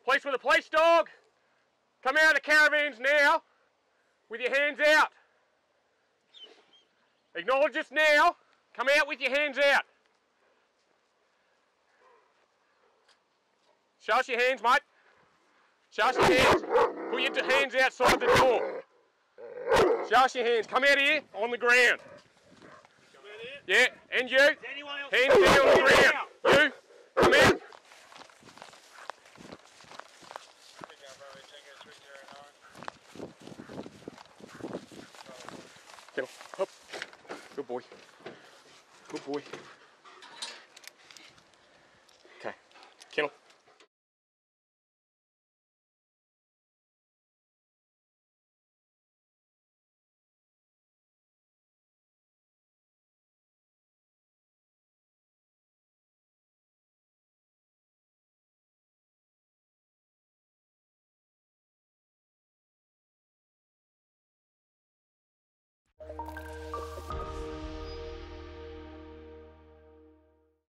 Police with a police dog. Come out of the caravans now with your hands out. Acknowledge us now. Come out with your hands out. Show us your hands, mate. Show us your hands. Put your hands outside the door. Show us your hands. Come out here on the ground. Yeah, and you. Hands down on the ground. You, come out. Get off. Up. Good boy. Good boy.